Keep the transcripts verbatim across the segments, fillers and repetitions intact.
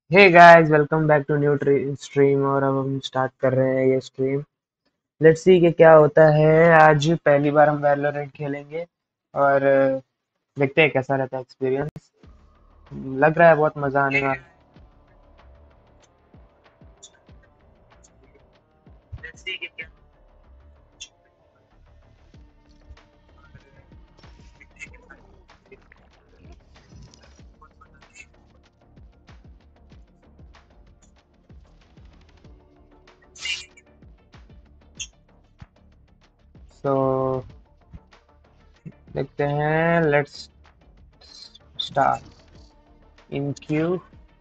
Hey guys, welcome back to new stream. और अब हम स्टार्ट कर रहे हैं ये स्ट्रीम। लेट्स सी कि क्या होता है। आज पहली बार हम वैलोरेंट खेलेंगे और अ, देखते हैं कैसा रहता है एक्सपीरियंस। लग रहा है बहुत मजा आने वाला है। सो देखते हैं। Let's start in queue.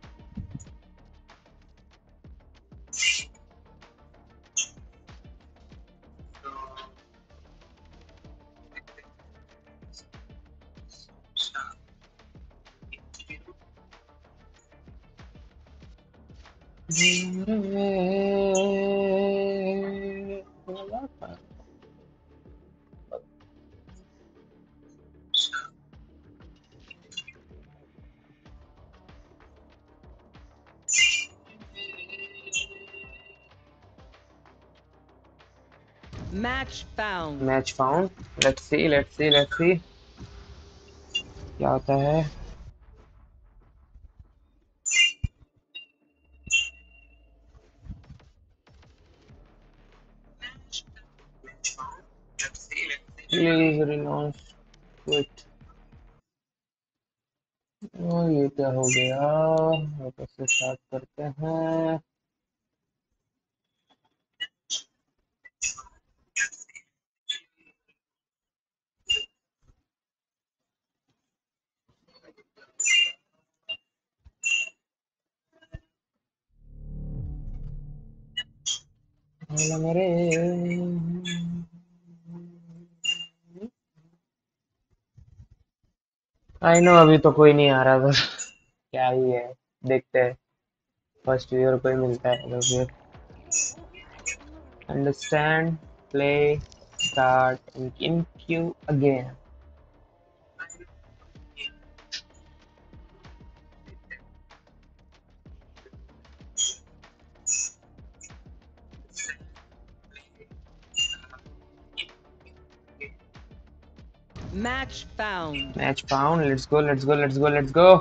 Match found. Match found. Let's see let's see let's see क्या होता है। Please renounce quit. ये क्या हो गया। वापस से स्टार्ट करते हैं। मेरे आई नो अभी तो कोई नहीं आ रहा बस। क्या ही है। देखते हैं। फर्स्ट ईयर कोई मिलता है तो फिर understand play start in queue again. Match found. Match found. Let's go let's go let's go let's go.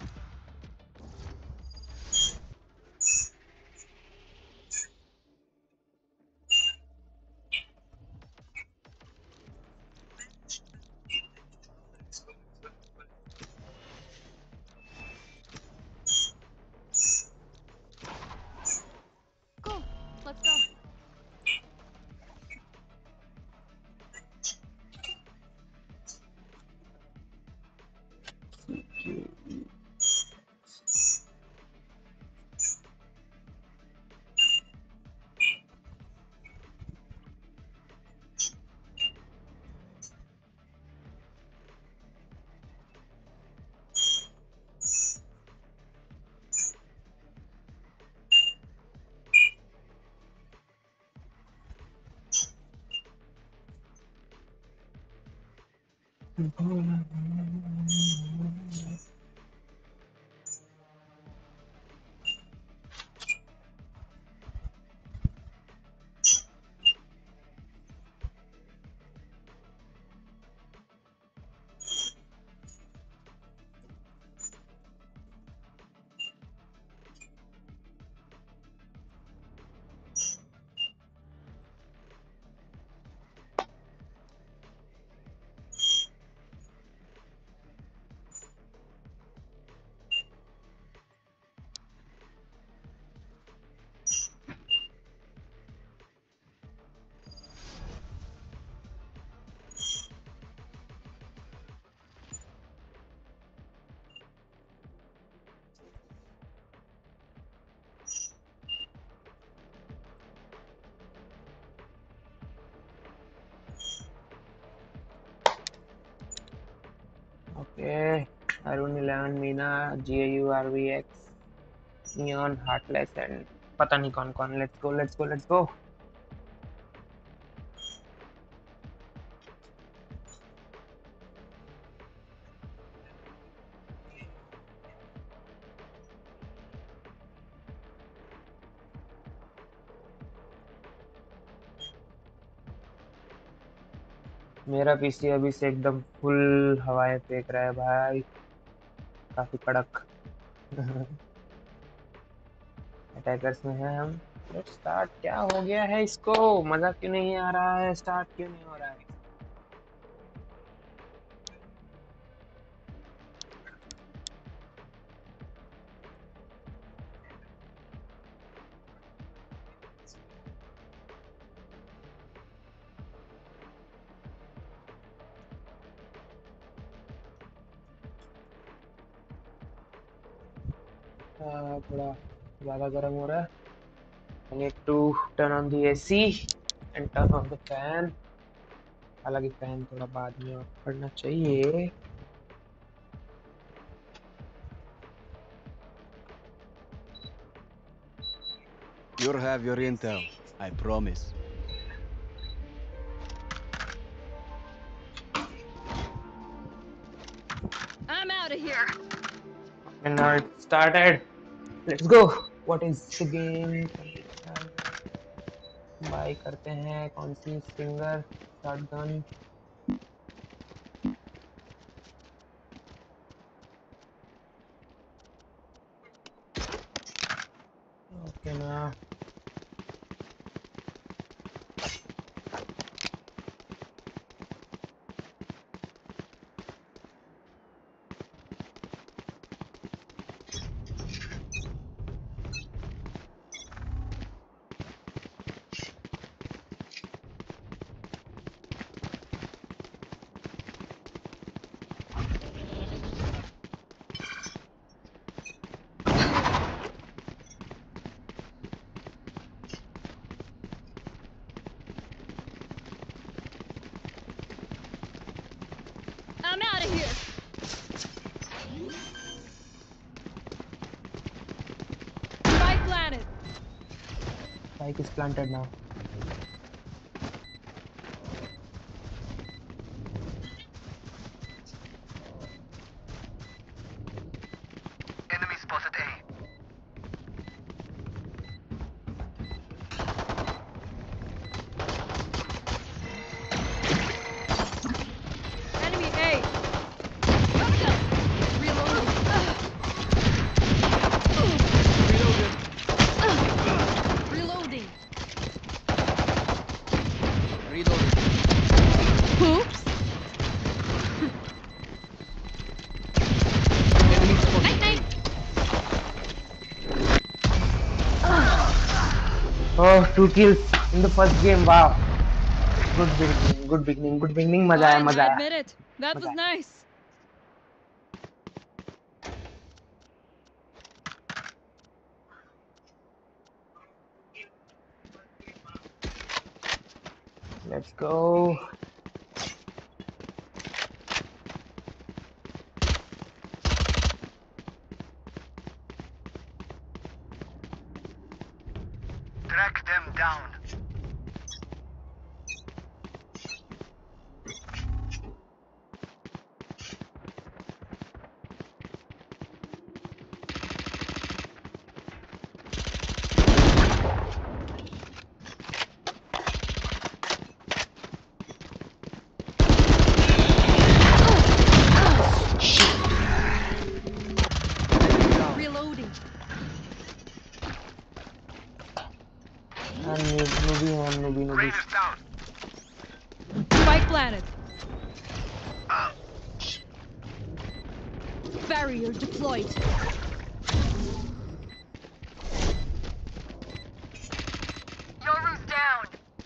Cool. Let's go. Okay. Arun eleven Meena G A U R V X Neon heartless and पता नहीं कौन कौन। Let's go let's go let's go. मेरा PC अभी से एकदम full हवाएं फेंक रहा है भाई, काफी कड़क। अटैकर्स में है हम। Let's start. क्या हो गया है इसको? मजा क्यों नहीं आ रहा है? स्टार्ट क्यों नहीं हो रहा है? आ, थोड़ा ज्यादा गर्म हो रहा है। I need to turn on the A C and turn on the fan। हालांकि फैन थोड़ा बाद में ऑफ करना चाहिए। You'll have your intel, I promise. I'm out of here. And now it started। Let's go। What is the game? Buy करते हैं कौन सी singer? Shotgun. Okay ना। I'm out of here. Spike planted. Spike is planted now। Enemy spotted A. Enemy A. Reloading. Reloading. Reloading. Oops. Enemy spotted. Night night. Oh, two kills in the first game। Wow। Good beginning, good beginning, good beginning। मजा आया, Fine, मजा I आया, admit it. That मजा was आया। nice. Let's go। Track them down. Reloading. I'm newbie, I'm newbie, newbie। Raiders down. Spike planted. Barrier deployed. Yoru's down.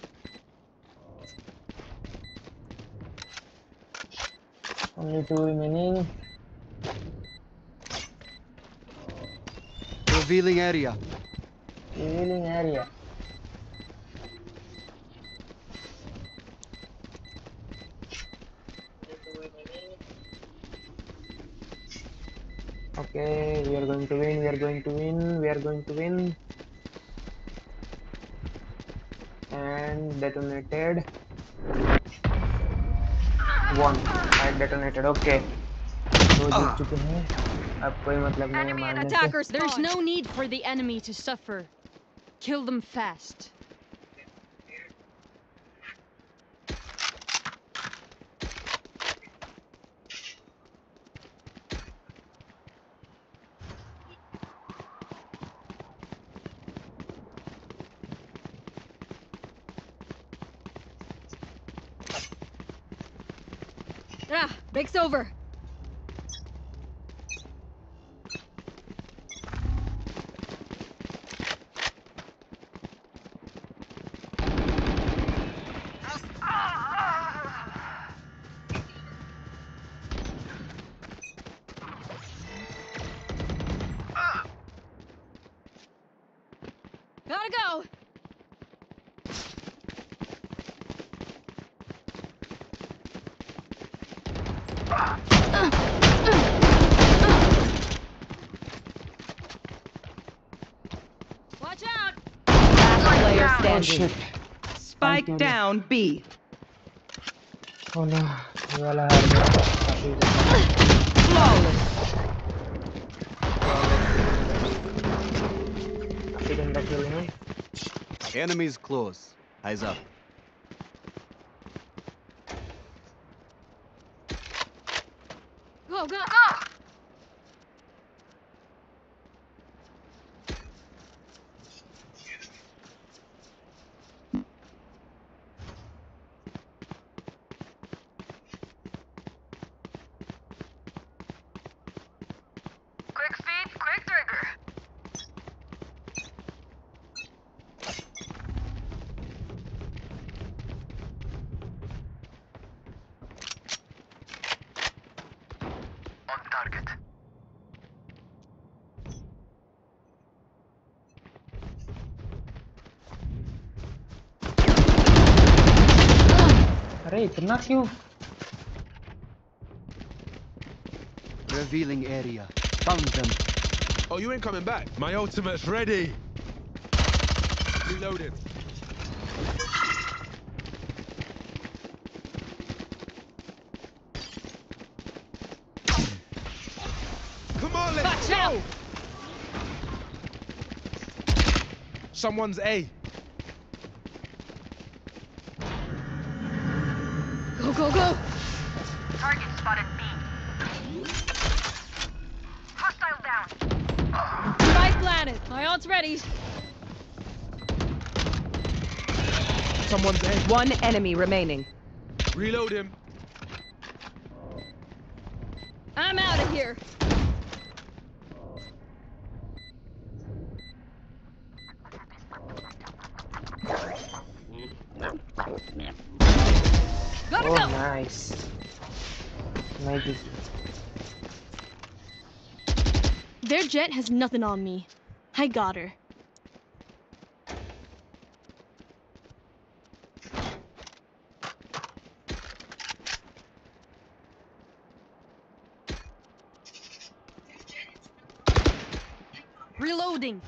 Only two remaining। Revealing area. Revealing area। Okay, we are going to win, we are going to win, we are going to win। And detonated। One। I detonated। Okay। दो जीत चुके हैं। अब कोई मतलब नहीं है Enemy in मारने से। Attackers, there's no need for the enemy to suffer. Kill them fast. Rah, break's over. Gotta go. Watch out. Last player Oh standing. shit. Spike down B. Oh no, ये वाला हार गया काफी Flawless. काफी गंदा खेल है Enemies close. Eyes up. Go, go. Quick feet, quick trigger. On target. अरे इतना क्यों Revealing area. Found them. Oh, you ain't coming back. My ultimate's ready. Reloading. Come on, let's Watch go. out. Someone's A. Go, go, go. Target spotted B. Hostile down. Spike planted. My ult's ready. Someone's A. One enemy remaining. Reload him. I'm out of here. Gotta Oh go. nice nice Their jet has nothing on me. I got her. Reloading.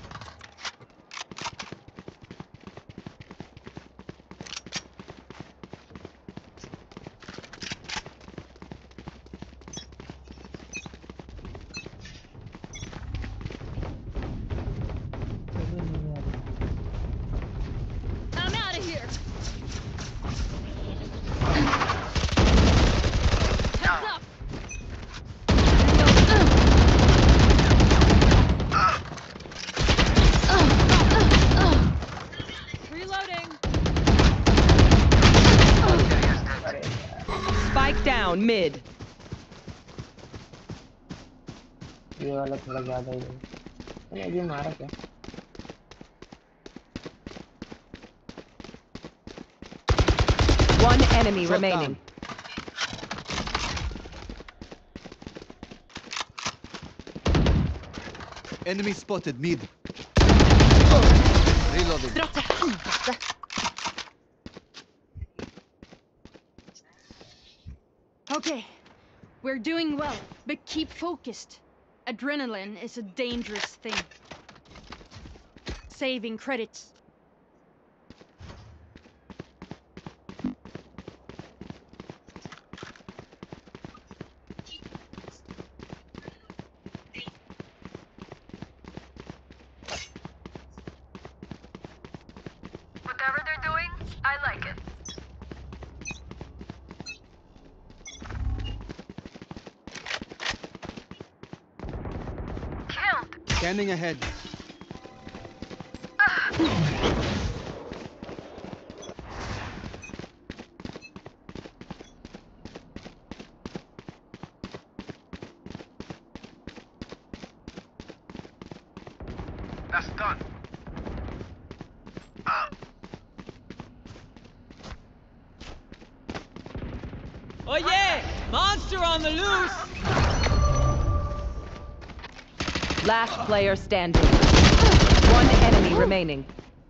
I'm out of here. Heads up. Reloading. Spike down mid. ये वाला थोड़ा ज्यादा ही है मैंने अभी मारा क्या One enemy Shut remaining. Enemy spotted mid. Reloading. Okay, we're doing well, but keep focused. Adrenaline is a dangerous thing. Saving credits. Whatever they're doing, I like it. Killed. Scanning ahead. That's done. Oh yeah! Monster on the loose! Last player standing. One enemy remaining.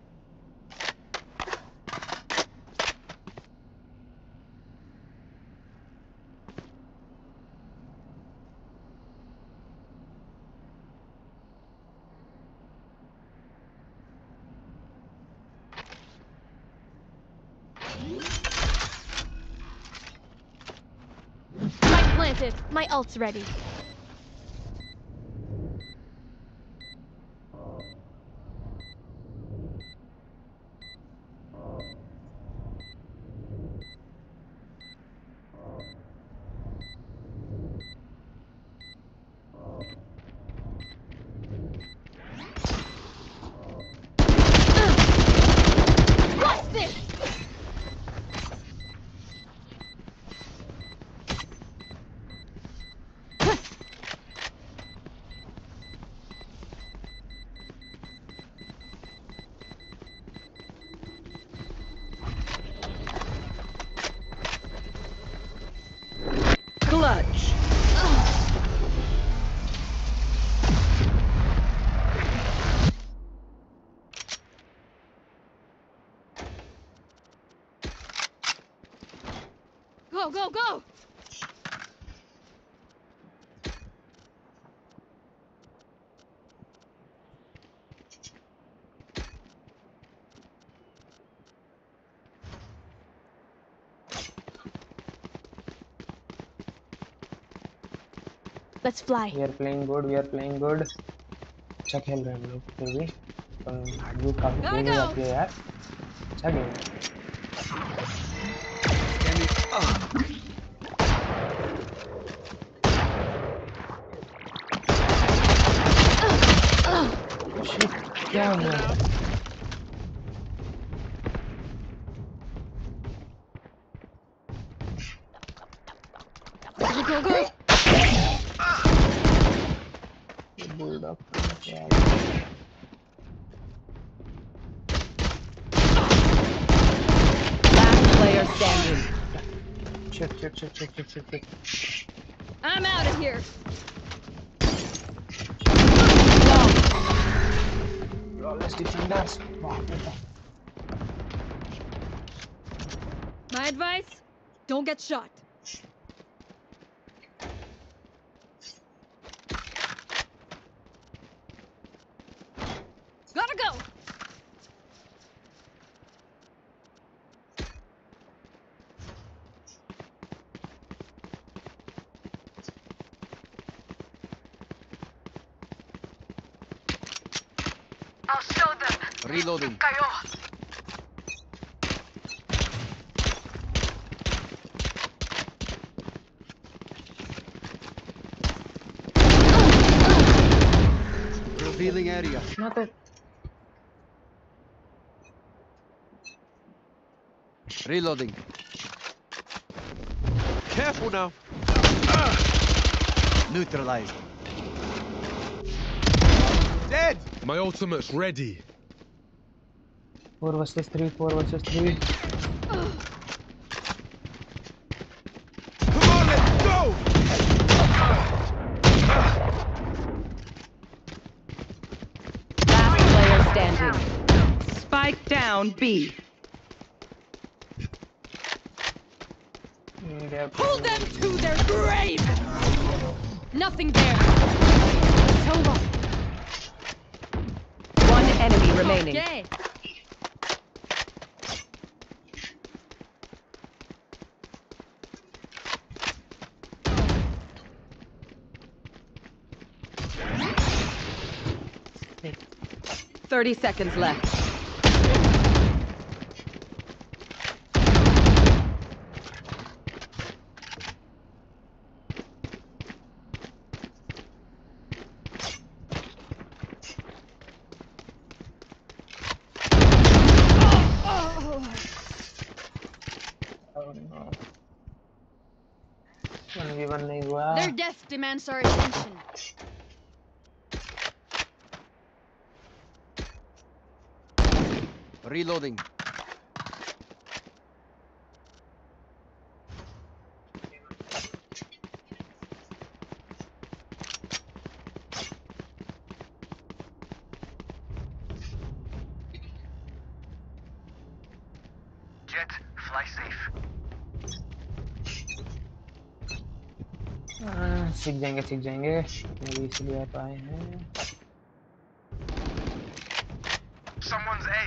Spike planted. My ult's ready. What's this? Clutch. Go, go, go! Let's fly. We are playing good, we are playing good. अच्छा खेल रहे हैं हम लोग फिर भी तो hardwood काफी Gotta तेज हो go. जाती है यार अच्छा गेम शिट क्या हुआ Go, go, go! ये बुलडॉग क्या है Last player standing. Shit shit shit shit shit shit shit I'm out of here. flawless defenders बाप रे बाप My advice? Don't get shot. Gotta go! I'll show them. Reloading. Kayo. Revealing area. not that Reloading. Careful now. Neutralized. Dead. My ultimate's ready. four versus three four versus three Come on, let's go. Last player standing. Spike down B. India Pull them to their grave! Nothing there. It's over. One enemy remaining. Okay. Thirty seconds left. oh no one v one नहीं हुआ Their death demands our attention. Reloading. Jet, fly safe. हाँ, सीख जाएंगे सीख जाएंगे अभी इसलिए आप आए हैं Someone's A.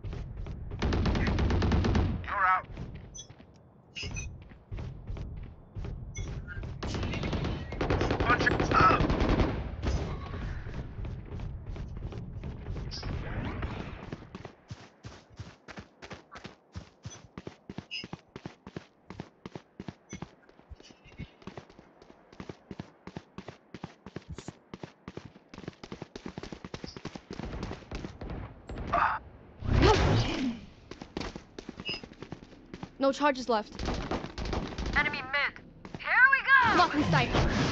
You're out. Bunch of. Uh. No charges left. Enemy mid. Here we go. Blocking sight.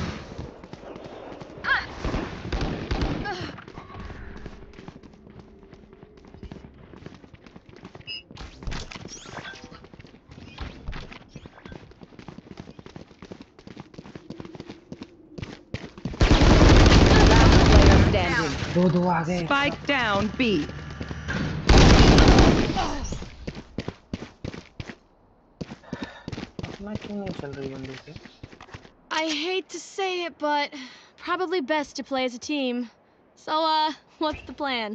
Player standing. दो दो आ गए Spike down B. अपना क्यों नहीं चल रही बंदे से I hate to say it, but probably best to play as a team. So, uh, what's the plan?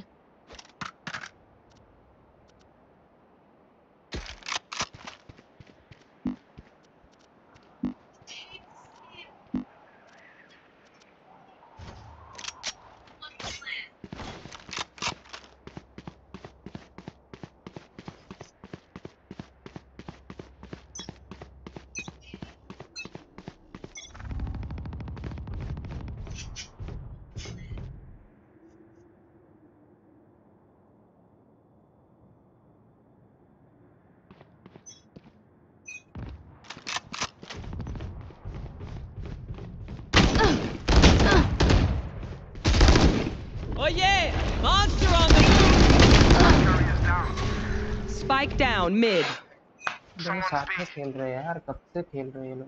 Oh yeah! Monster on the loose! Carry is down. Spike down mid. दोनों साथ में खेल रहे हैं यार कब से खेल रहे हैं ये लोग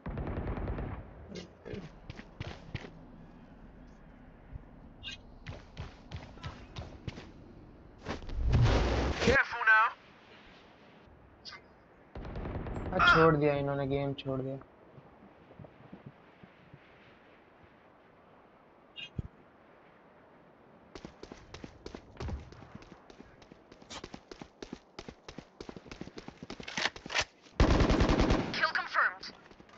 Careful now. हाँ, छोड़ दिया इन्होंने गेम छोड़ दिया Kill confirmed.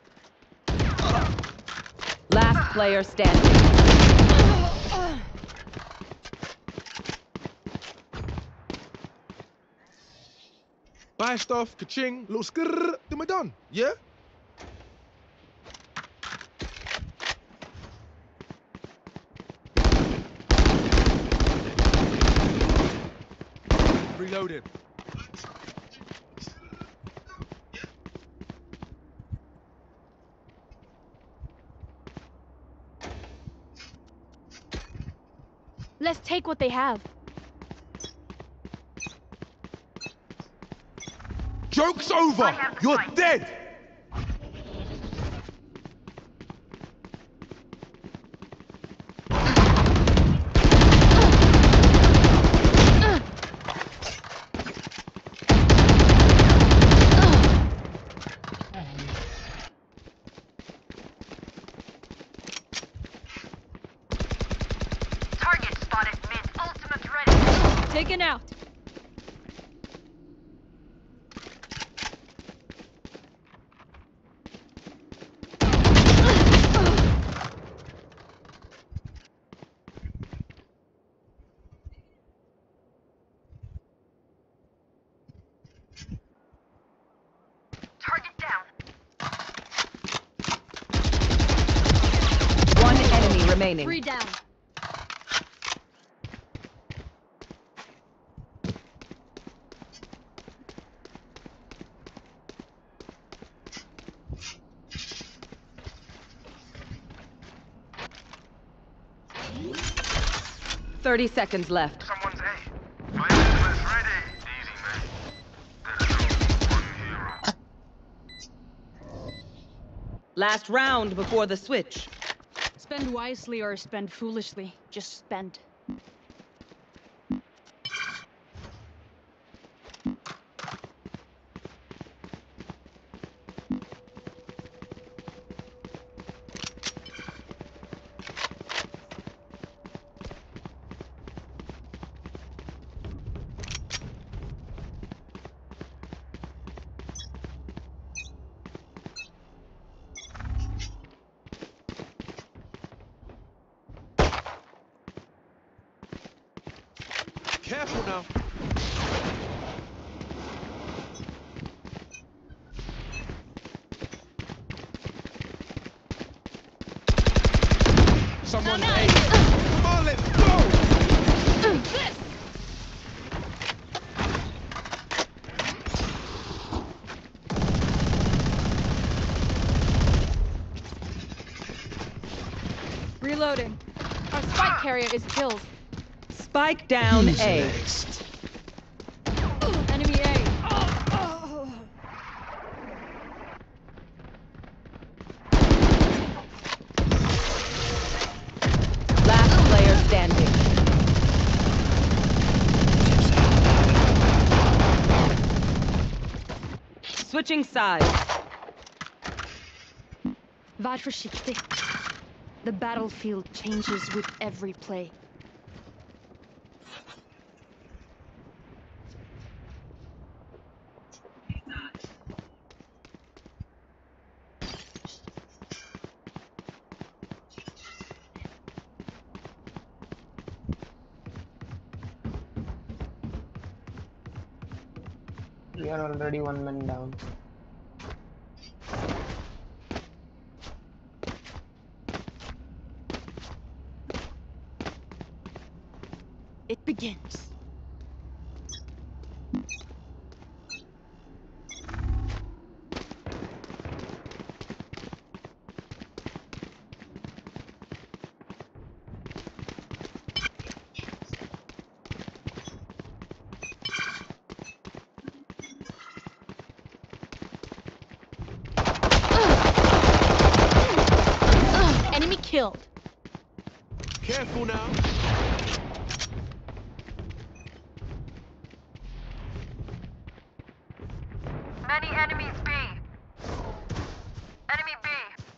Last player standing. Buy stuff, ka-ching, little skrrr, then we're done. Yeah? Reloading. Let's take what they have. Joke's over! You're dead! Target spotted mid. Ultimate ready. Taken out. Target down. One enemy remaining. Three down. Thirty seconds left. Someone's A. My ultimate's ready. Easy, man. Last round before the switch. Spend wisely or spend foolishly. Just spend. Careful now. Someone A. Come on, let's go! This! Reloading. Our spike carrier is killed. Spike down A. Enemy A. Oh, oh. Last player standing. Switching sides. Var försiktig. The battlefield changes with every play. We are already one man down. It begins. Enemy killed. Careful now. Many enemies B. Enemy B.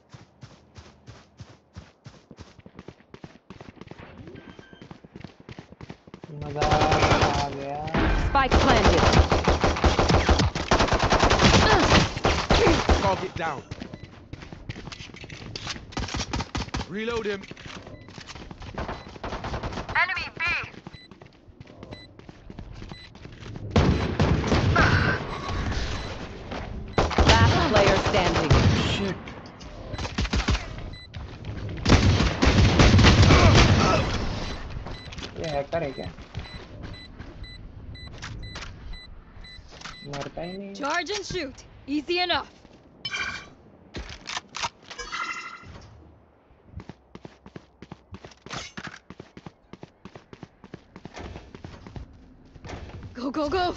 मजा आ गया. Spike planted. Target down. Reload him. Enemy B. Last player standing. Shit. ये hacker है क्या? मरता ही नहीं. Charge and shoot. Easy enough. Go, go, go!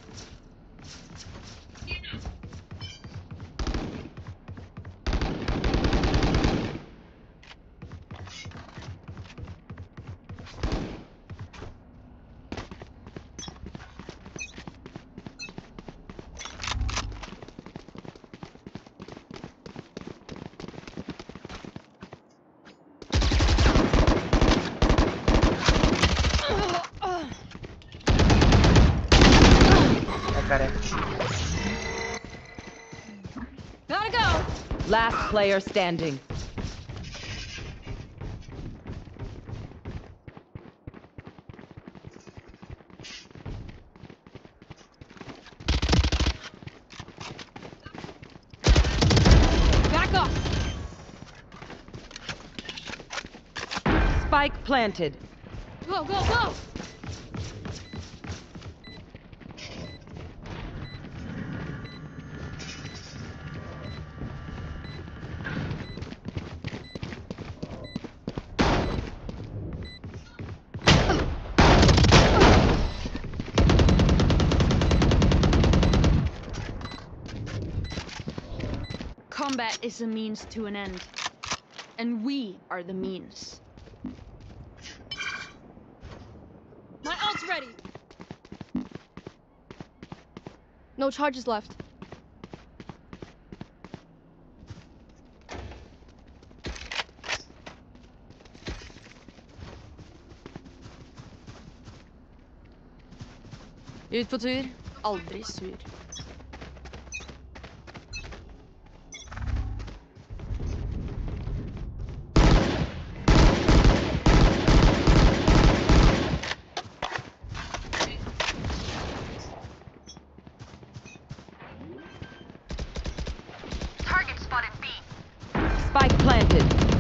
Hacker है. Gotta go! Last player standing. Back off! Spike planted. Go, go, go! Combat is a means to an end. And we are the means. My ult's ready! No charges left. Ut på tur, aldri sur. Target spotted B. Spike planted.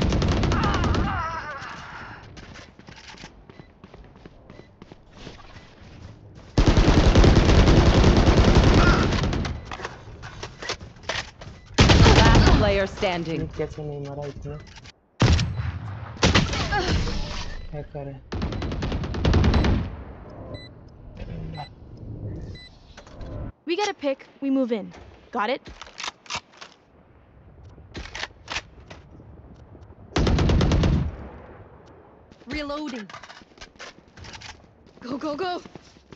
Last player standing. कैसे नहीं मरा इतना hacker है We get a pick, we move in. Got it? Reloading. Go, go, go!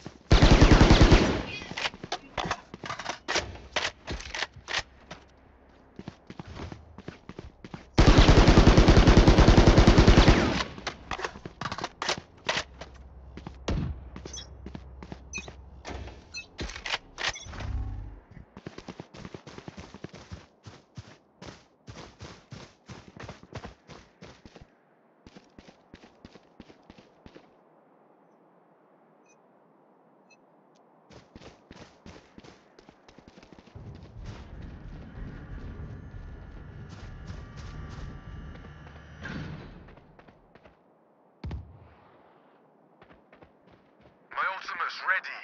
My ultimate's ready.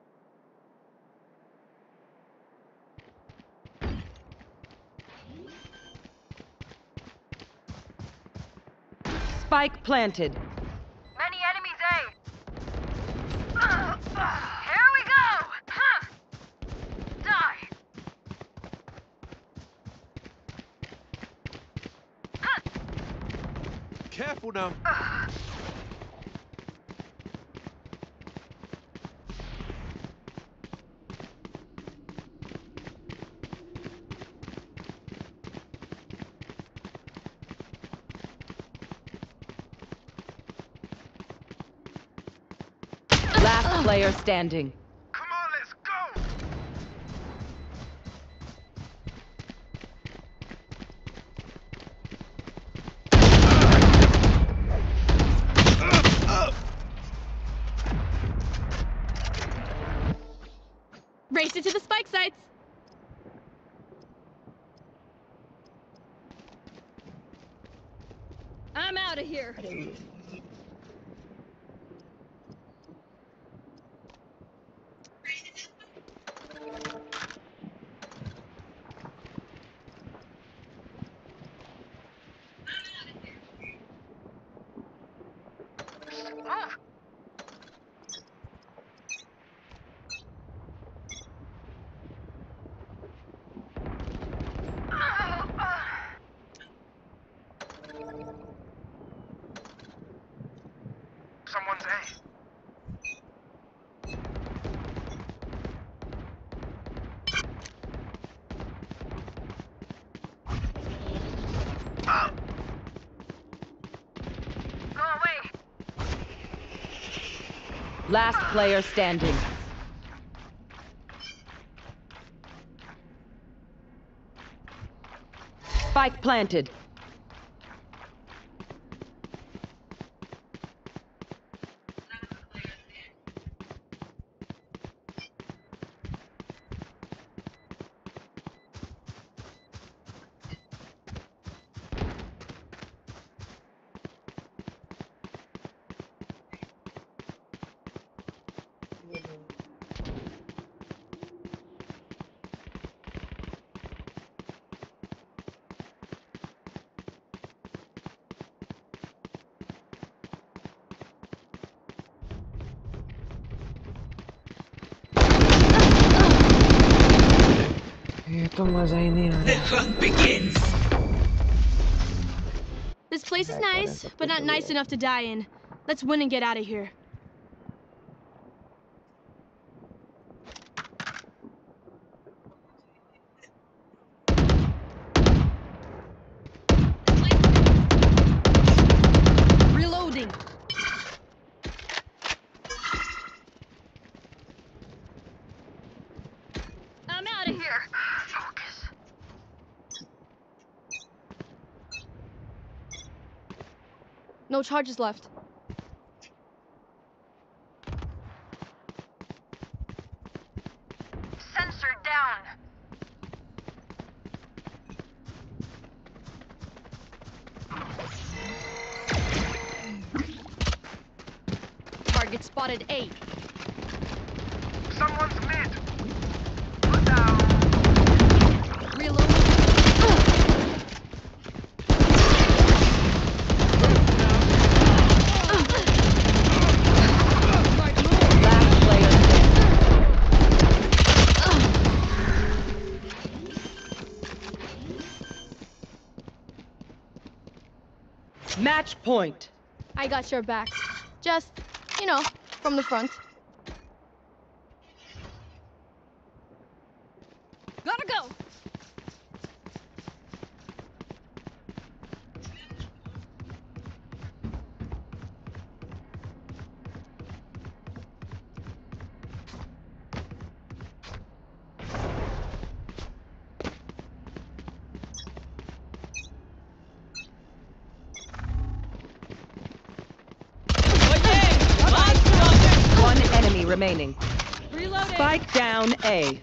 Spike planted. Many enemies A. Uh, uh, here we go! Huh. Die! Huh. Careful now. Uh, Last player standing. Come on, let's go! Race it to the spike sites! I'm out of here! move! Uh, uh. Someone's A. Go away! Last player standing. Spike planted. तो मजा ही नहीं आ रहा। This place is Back करें nice, सब but कुछ not हो nice गया। enough to die in. Let's win and get out of here. Reloading. I'm out of here. Focus. No charges left. Sensor down. Target spotted A. Someone's mid. Put down. Reloading. Last player standing. Match point. I got your back. Just, you know, from the front. Gotta go! One enemy remaining. Reloading! Spike down A.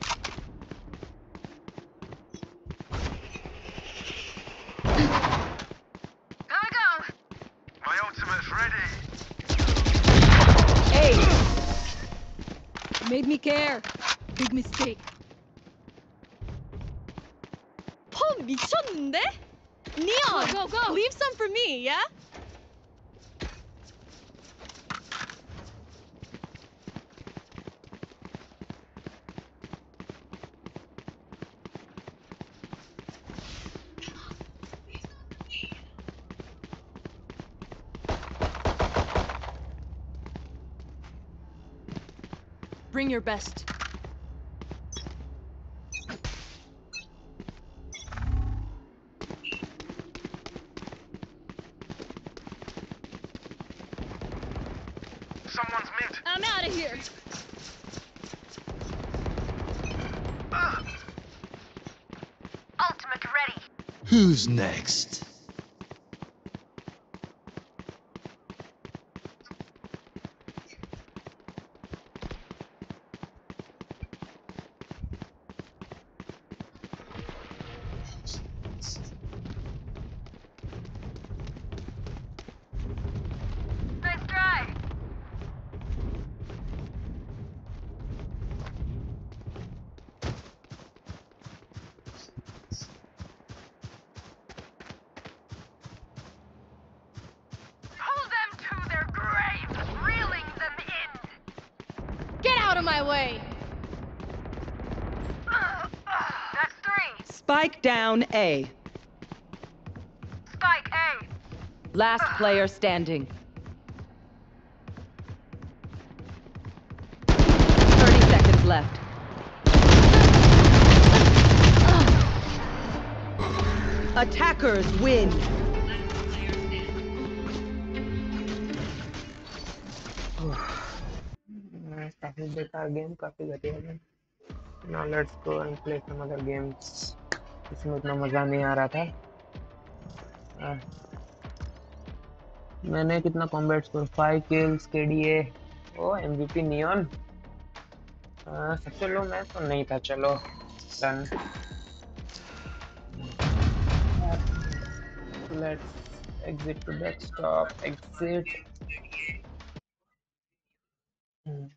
Gotta go. My ultimate's ready. A. Made me care. Big mistake. 어, 미쳤는데? Neon! Go, go, go! Leave some for me, yeah? Bring your best. Someone's mid. I'm out of here. Ah. Ultimate ready. Who's next? Nice try. Pull them to their graves, reeling them in. Get out of my way! That's three. Spike down A. Spike A. Last player standing. thirty seconds left. Attackers win. काफी बेकार game, काफी घटिया game. Now let's go and play some other games. इसमें उतना मजा नहीं आ रहा था। आ, मैंने कितना combat score, five kills, KDA, oh MVP Neon. सबसे लो मैं तो नहीं था, चलो done. Let's exit to desktop, exit. Hmm.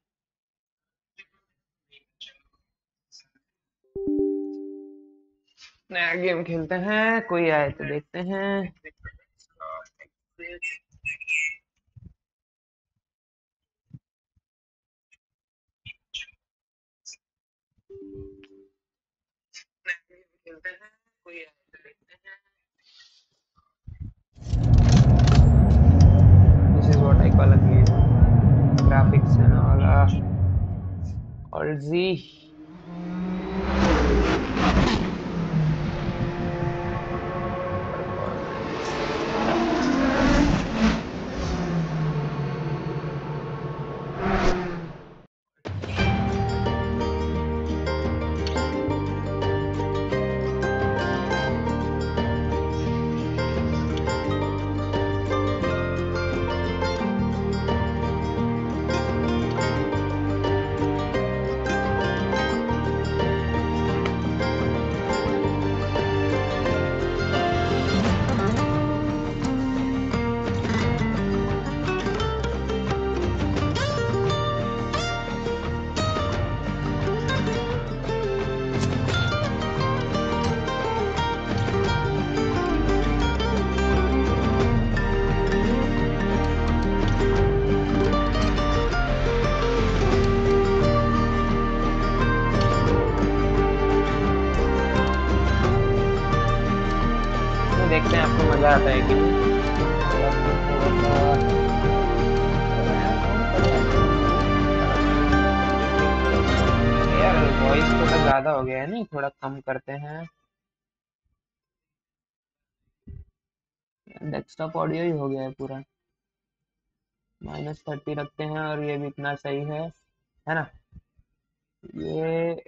नया गेम खेलते हैं, कोई आए तो देखते हैं। वाला ऑल्जी देखते हैं आपको मजा आता है कि यार वॉइस थोड़ा ज्यादा हो गया है ना, थोड़ा कम करते हैं। डेस्कटॉप ऑडियो ही हो गया है पूरा, माइनस थर्टी रखते हैं और ये भी इतना सही है है ना। ये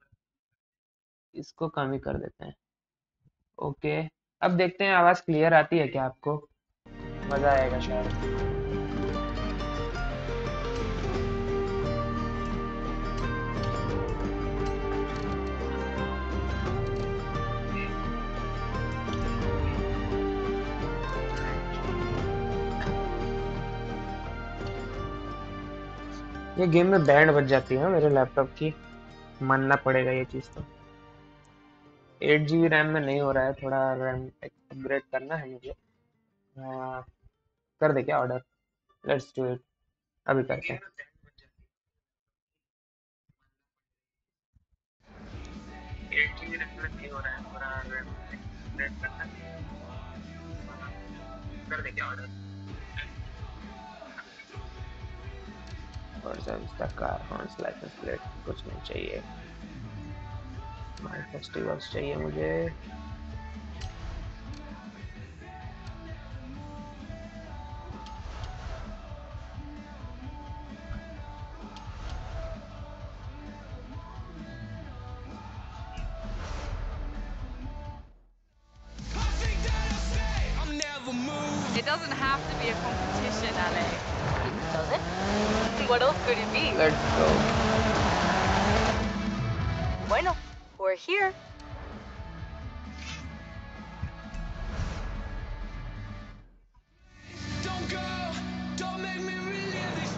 इसको कम ही कर देते हैं। ओके अब देखते हैं आवाज क्लियर आती है क्या आपको, मजा आएगा शायद। ये गेम में बैंड बज जाती है मेरे लैपटॉप की, मानना पड़ेगा ये चीज तो। एट जी बी रैम में नहीं हो रहा है, थोड़ा रैम अपग्रेड करना है मुझे। आ, कर दे क्या ऑर्डर, लेट्स डू इट, अभी करते हैं। एट जी बी रैम में नहीं हो रहा है, थोड़ा रैम अपग्रेड करना है, कर दे क्या ऑर्डर। और सर्विस तक कार हॉर्न्स लाइसेंस प्लेट कुछ नहीं चाहिए, माय फेस्टिवल्स चाहिए मुझे। It doesn't have to be a competition, Ale. Does it? What else could it be? Let's go. Bueno, we're here. Don't go, don't make me relive this.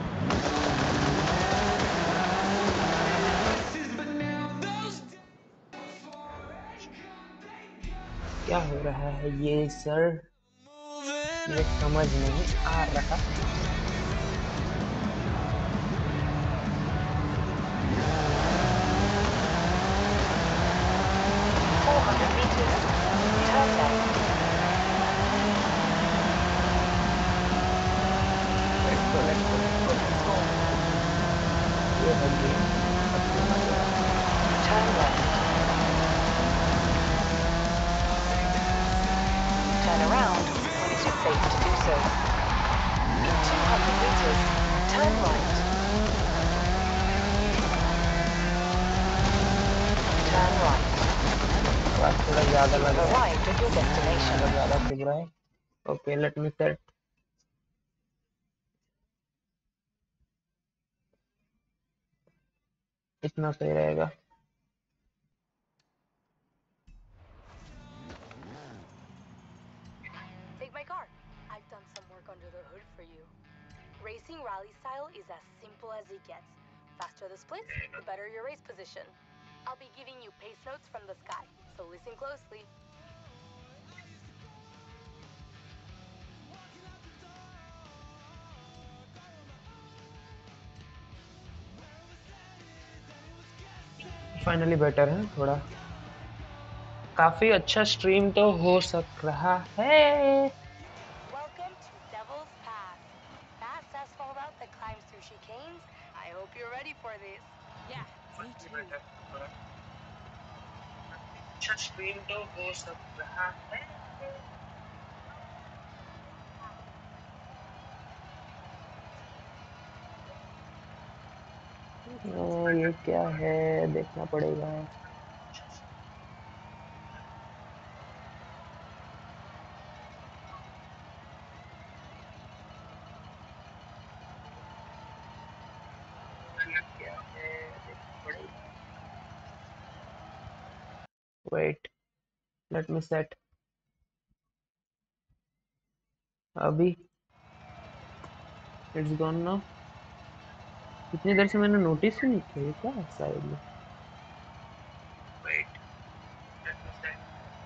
But now those क्या हो रहा है ये sir, मुझे समझ नहीं आ रहा। four hundred meters. Turn left. Let's go, let's go, let's go, let's go. ये है गेम, सबसे मजा है। Turn left. Turn around when it is safe to do so. In two hundred meters, turn right. Turn right. आवाज थोड़ा ज्यादा लग रहा है, Arrived at your destination. थोड़ा ज्यादा चुभ रहा है। Okay let me set. इतना सही रहेगा। Take my car. I've done some work under the hood for you. Racing rally style is as simple as it gets. Faster the splits, the better your race position. I'll be giving you pace notes from the sky, so listen closely. Finally better है थोड़ा, काफी अच्छा stream तो हो सक रहा है। Welcome to Devil's Pass. fast asphalt route that climbs through chicanes. I hope you're ready for this. Yeah, me too. अच्छा स्ट्रीम तो हो सब रहा है। ये क्या है देखना पड़ेगा। क्या है देखना पड़ेगा। Wait let me set. अभी इट्स गॉन नाउ। इतनी देर से मैंने नोटिस ही नहीं किया क्या है साइड में। Wait let me set.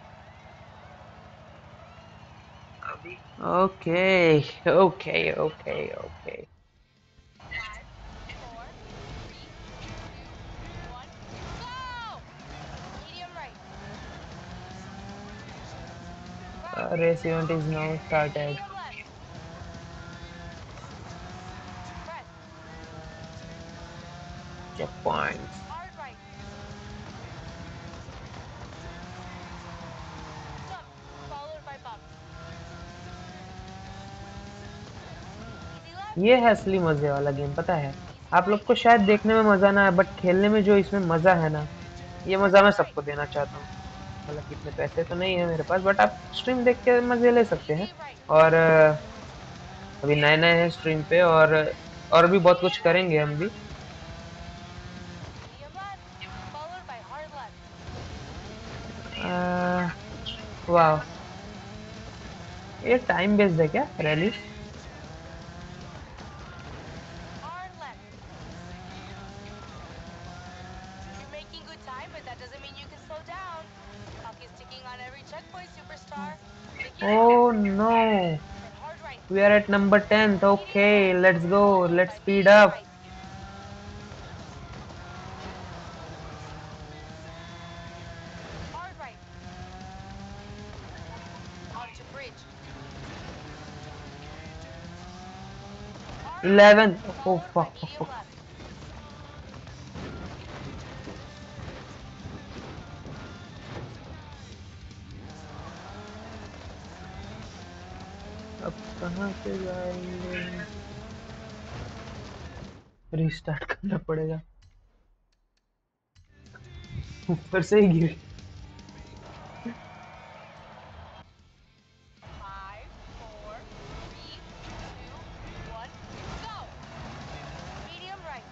अभी okay okay okay okay. Five, four, three, two, one, go! Medium right. Press. Race event is now started. Medium left. Press. Checkpoints. Hard right. Jump, followed by bumps. Easy left. ये है असली मजे वाला game पता है। Easy आप लोग right. को शायद देखने में मजा ना आए बट खेलने में जो इसमें मजा है ना ये मजा मैं सबको देना चाहता हूँ। हालांकि इतने पैसे तो नहीं है मेरे पास बट आप स्ट्रीम देख के मजे ले सकते हैं। Easy right. और अ, अभी नए नए हैं स्ट्रीम पे और और भी बहुत कुछ करेंगे हम भी। Medium left. Followed by hard left. वाह ये टाइम बेस्ड है क्या rally. Hard left. You're making good time, but that doesn't mean you can slow down. Clock is ticking on every checkpoint, superstar. Beginning Oh left. no, Then hard right. we are at number tenth. Okay, let's go. Followed Let's by speed medium up. right. Hard right. Onto bridge. Hard right. eleven. Oh Followed by fuck. medium left. अब कहाँ से जाएंगे। Restart करना पड़ेगा। ऊपर से ही गिर। Five, four, three, two, one, go! Medium right.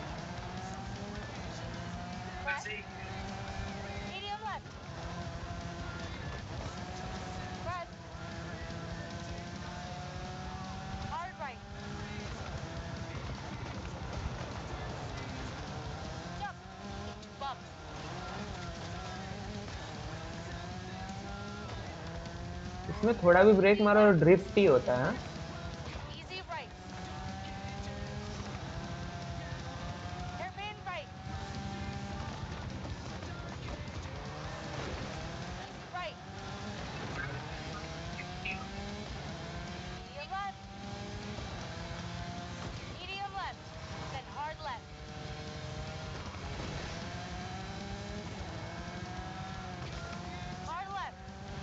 Press. Medium left. Press. Hard right. Jump into bumps. इसमें थोड़ा भी ब्रेक मारो और ड्रिफ्ट ही होता है। Easy right. Hairpin right. Easy right. Medium left. Medium left. Then hard left. Hard left.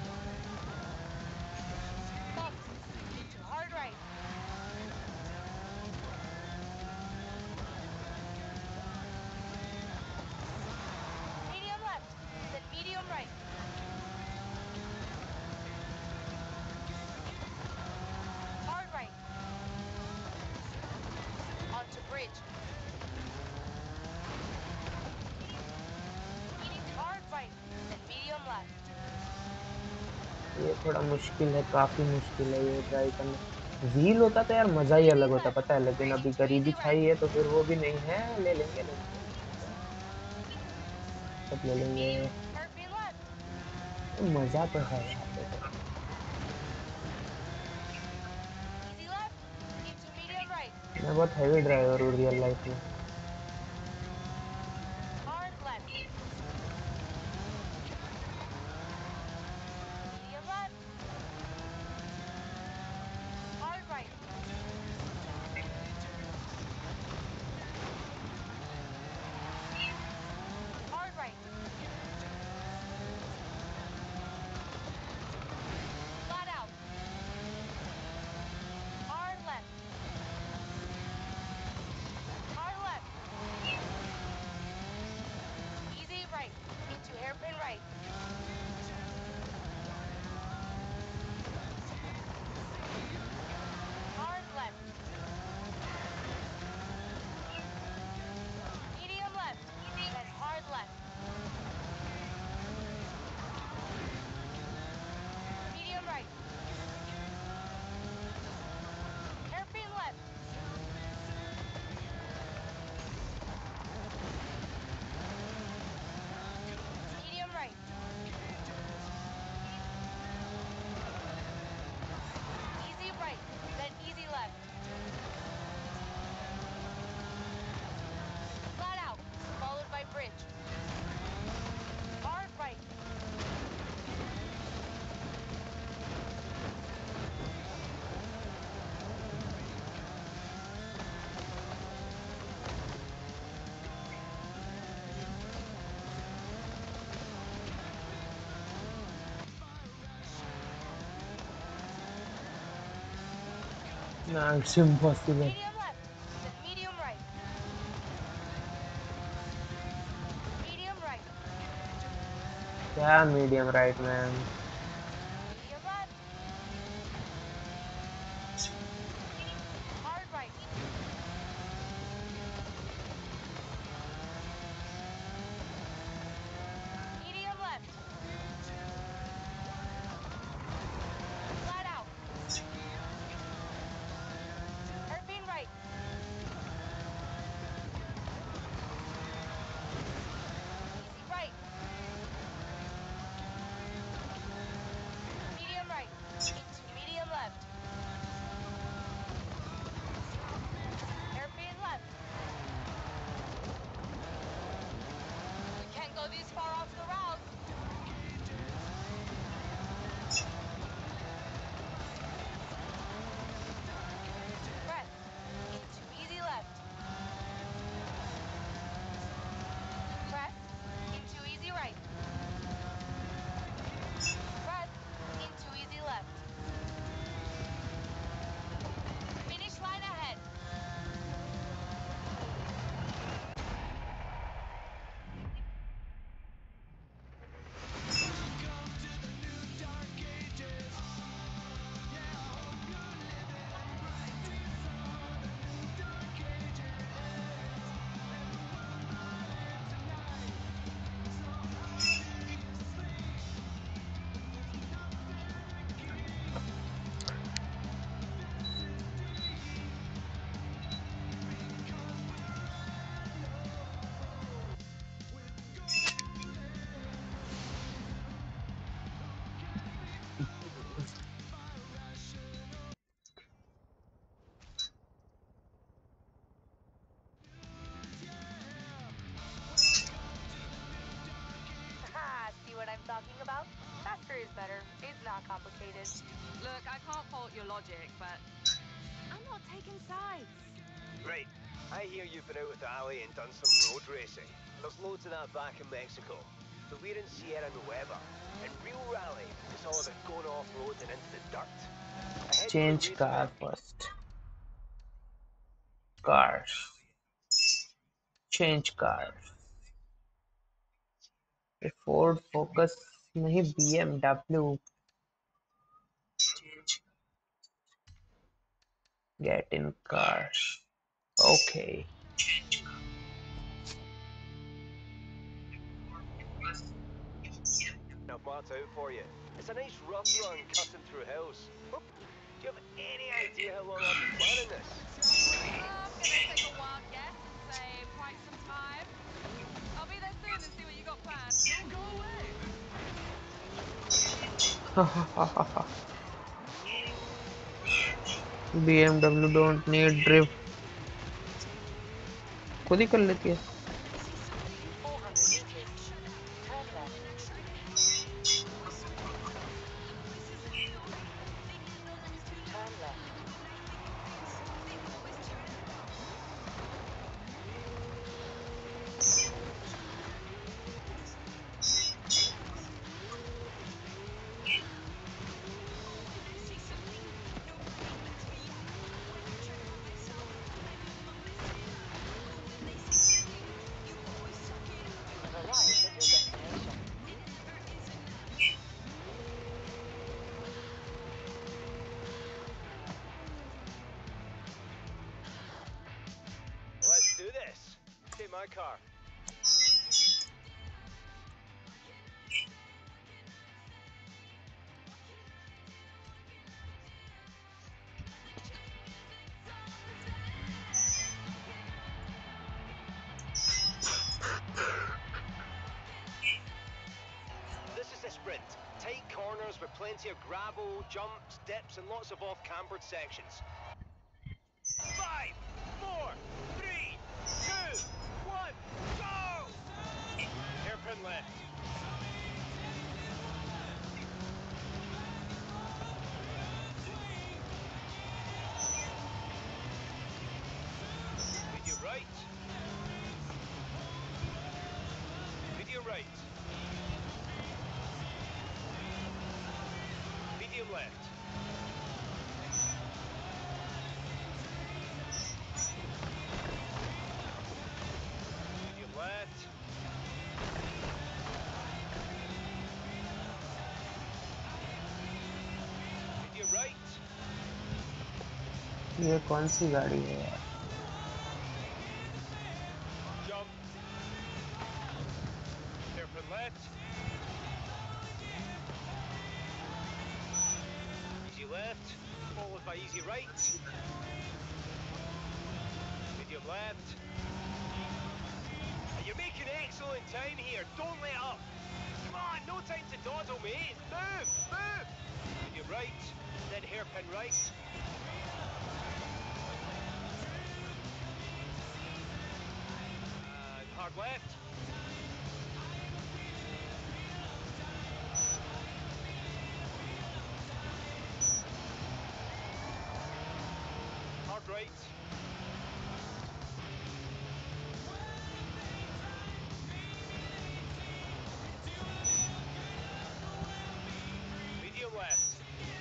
Bumps into hard right. Medium left. Then medium right. Hard right. Onto bridge. Hard right. Then medium left. ये थोड़ा मुश्किल है काफी मुश्किल है ये try करना। Wheel होता तो यार मजा ही अलग होता पता है लेकिन अभी गरीबी छाई है तो फिर वो भी नहीं है। ले लेंगे ले लेंगे सब ले लेंगे। Hairpin left. मजा तो है यार देखो। Easy left. Into medium right. मैं बहुत हैवी ड्राइवर हूँ रियल लाइफ में। Hard left. Medium left. Hard right. No, it's impossible. Medium left, then medium right. Medium right. Yeah, medium right, man. Medium left. Hard right. Medium left. Flat out. Hairpin right. Easy right. Medium right. Into medium left. Hairpin left. We can't go this far off the route. Press. Into easy left. Press. Into easy right. Press. Into easy left. Finish line ahead. See what I'm talking about? Faster is better. It's not complicated. Look, I can't fault your logic, but I'm not taking sides. Right. I hear you've been out with Ali and done some road racing. There's loads of that back in Mexico. But we're in Sierra Nueva. And real rally is all about going off-road and into the dirt. I head for Change car Louisville. first. Cars. Change car. Ford Focus नहीं B M W. Get in car. Okay. I've marked out for you. It's a nice rough run cutting through hills. Oh, do you have any idea how long I've been planning this? I'm gonna take a wild guess and say quite some time. I'll be there soon and see what you got planned. Don't go away. B M W don't need drift. खुद ही कर लेती है. four hundred meters. Turn left. Turn left. You've arrived at your destination. Let's do this. Take my car. This is the sprint. Tight corners with plenty of gravel, jumps, dips, and lots of off-cambered sections. Five, four, three, two, one, go! Hairpin left. Medium right. Medium right. Medium left. ये कौन सी गाड़ी है यार? Jump. Hairpin left. Easy left, followed by easy right. Medium left. And you're making excellent time here. Don't let up. Come on, no time to dawdle, mate. Move, move. Medium right, then hairpin right. And hard left. Hard right. Medium left.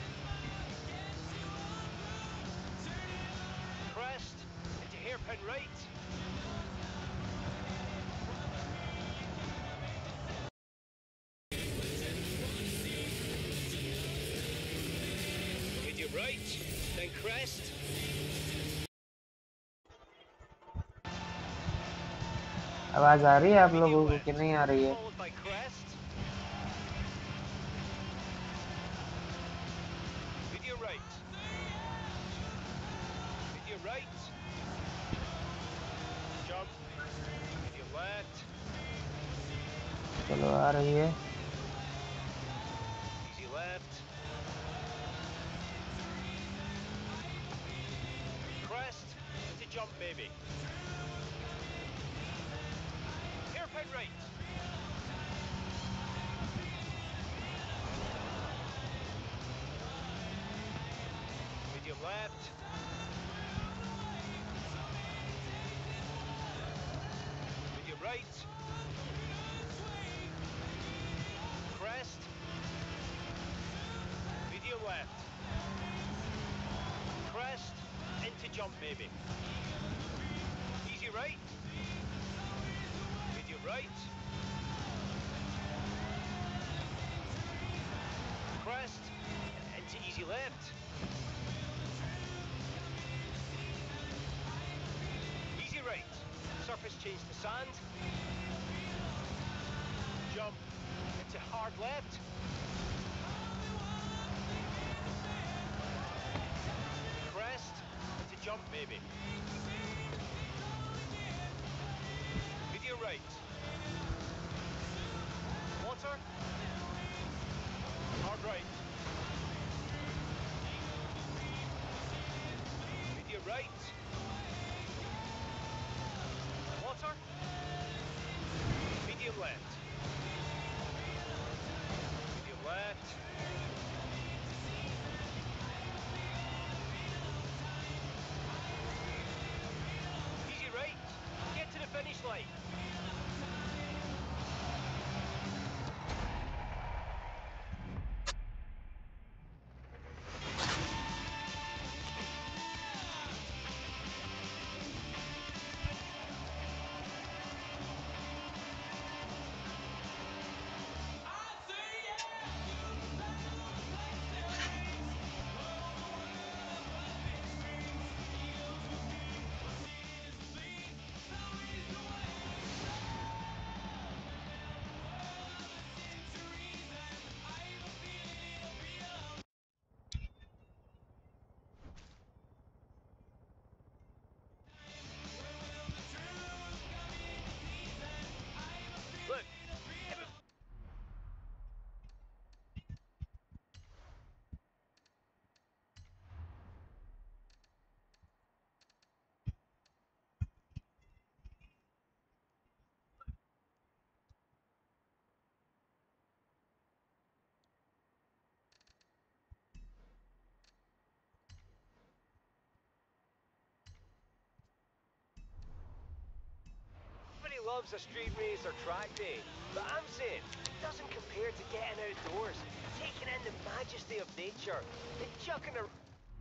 Crest into hairpin right. Medium right, then crest. आवाज आ रही है आप Medium लोगों को left, कि नहीं आ रही है? followed by crest. Medium right. Medium right. Jump. Medium left. चलो आ रही है। Easy left. Crest into jump, baby. Hairpin right. Medium left. Medium right. Crest. Medium left. Crest into jump, baby. Easy right. Medium right. Crest into easy left. Easy right. Surface change to sand. Jump into hard left. Crest into jump, baby. Medium right. Water. Hard right. Medium right. Water. Medium left. Medium left. Easy right. Get to the finish line. Look. Everybody loves a street race or track day, but I'm saying it doesn't compare to getting outdoors, taking in the majesty of nature, and chucking a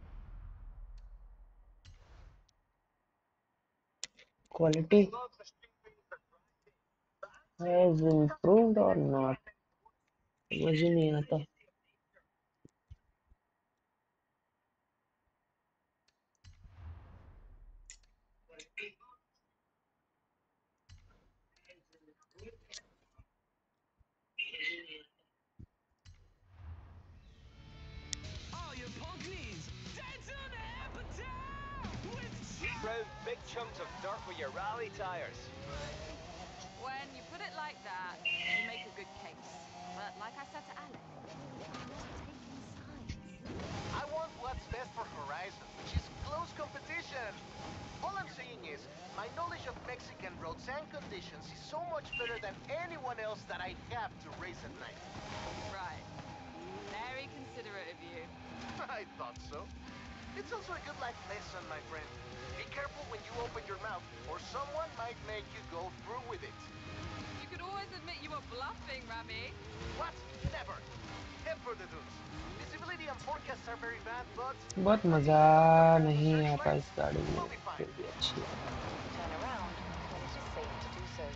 Quality has improved or not? समझ ही नहीं आता। big chunks of dirt with your rally tires. When you put it like that, you make a good case. But like I said to Alec, I'm not taking sides. I want what's best for Horizon, which is close competition. All I'm saying is, my knowledge of Mexican roads and conditions is so much better than anyone else that I have to race at night. Right. Very considerate of you. I thought so. It's also a good life lesson, my friend. Be careful when you open your mouth, or someone might make you go through with it. You could always admit you were bluffing, Rami. What? Never. Head for the dunes. Visibility and forecasts are very bad, but... बहुत मजा नहीं आता इस गाड़ी में, फिर भी अच्छी है। Turn around when it is safe to do so.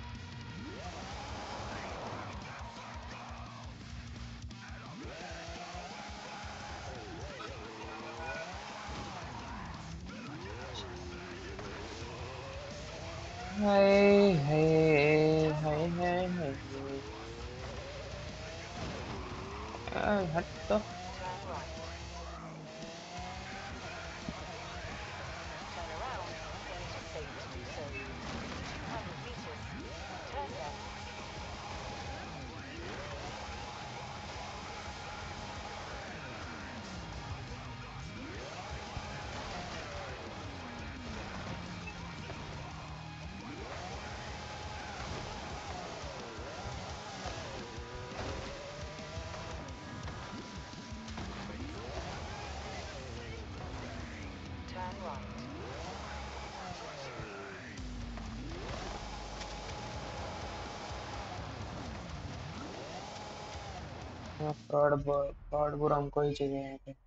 हाय हाय हाय हाय हाय हाय हट तो। Turn right. Turn around when it is safe to do so. two hundred meters. Turn left. Turn right. Fraud fraud बुरा हमको ही चाहिए यहाँ पे।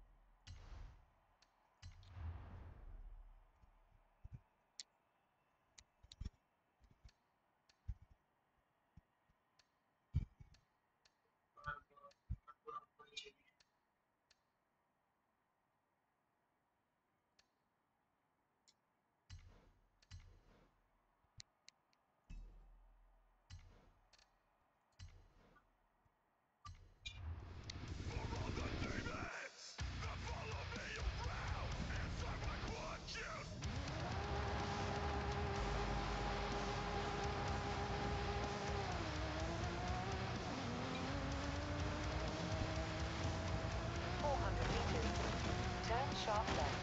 four hundred meters. Turn sharp left.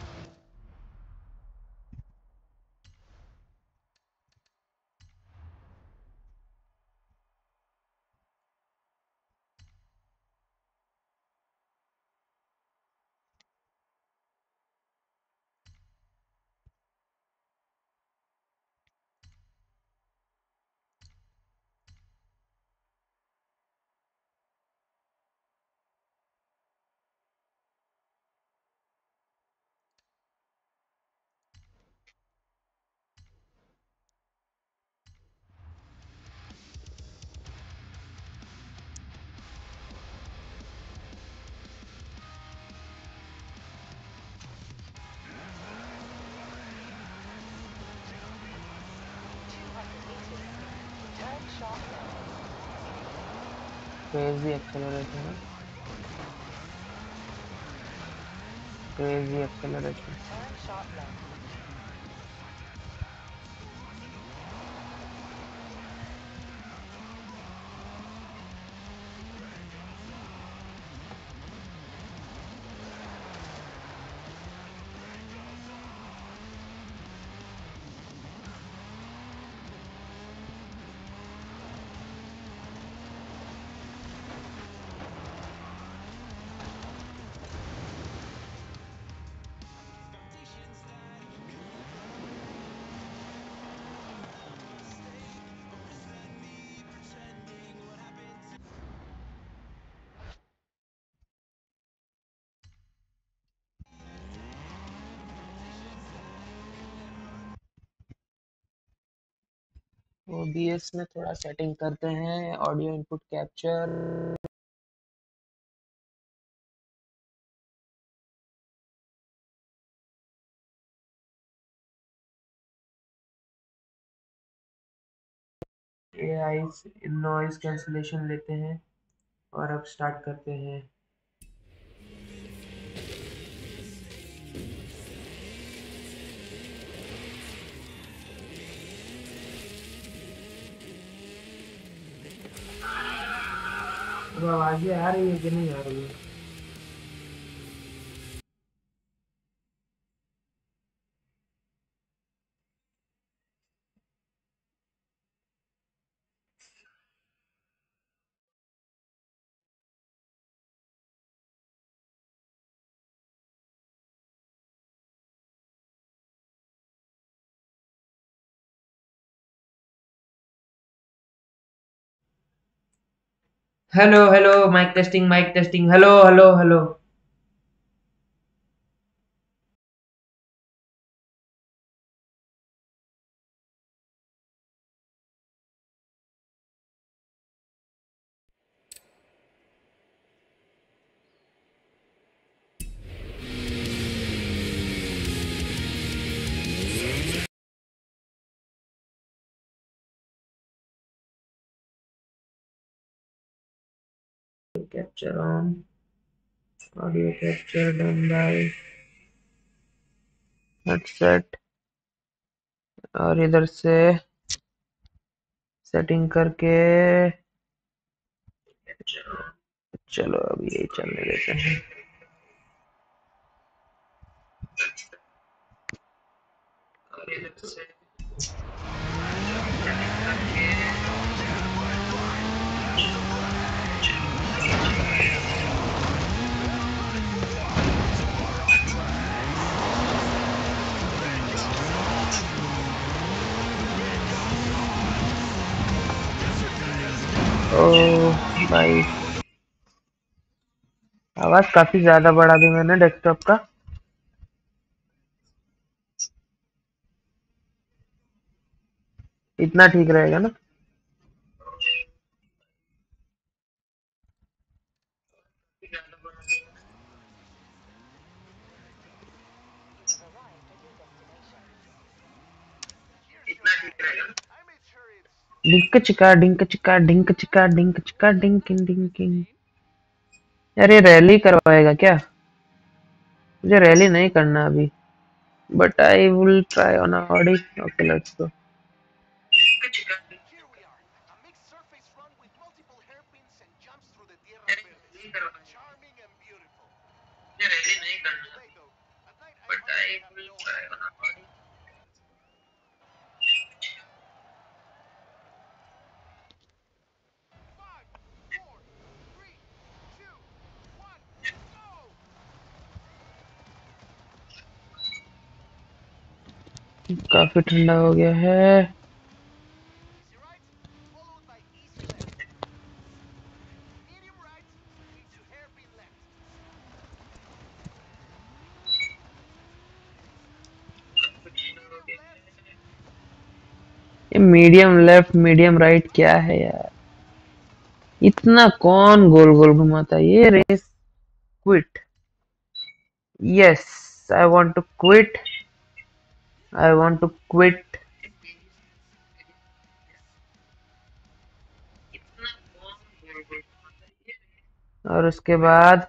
two hundred meters. Turn sharp left. Crazy acceleration है, crazy acceleration. Turn sharp left. OBS में थोड़ा setting करते हैं, audio input capture. AI noise cancellation लेते हैं और अब स्टार्ट करते हैं। तो आवाजें आ रही है कि नहीं आ रही है? Hello hello, mic testing mic testing, hello hello hello. Capture on, audio capture done by headset, और इधर से सेटिंग करके चलो अब ये चलने देते हैं। और इधर से ओ भाई, आवाज काफी ज्यादा बढ़ा दी मैंने डेस्कटॉप का। इतना ठीक रहेगा ना? डिंक चिका डिंक चिका डिंक चिका डिंक चिका डिंकिंग डिंकिंग। यार ये रैली करवाएगा क्या? मुझे रैली नहीं करना अभी, but I will try on Audi. Okay let's go. Here we are. A mixed surface run with multiple hairpins and jumps through the tierras verdes. Charming and beautiful. Today though, at night I honestly have no idea. Five, four, three, two, one, go! काफी ठंडा हो गया है। Easy right, followed by easy left. Medium right into hairpin left. Medium left. ये medium left medium right क्या है यार? इतना कौन गोल गोल घुमाता है? ये race quit. Yes, I want to quit, I want to quit. और उसके बाद